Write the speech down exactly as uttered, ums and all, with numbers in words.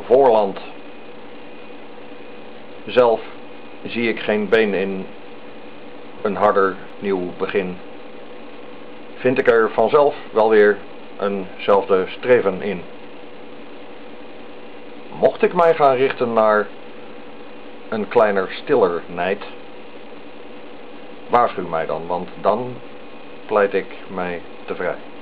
voorland. Zelf zie ik geen been in een harder nieuw begin. Vind ik er vanzelf wel weer eenzelfde streven in. Mocht ik mij gaan richten naar een kleiner stiller nijd, waarschuw mij dan, want dan pleit ik mij te vrij.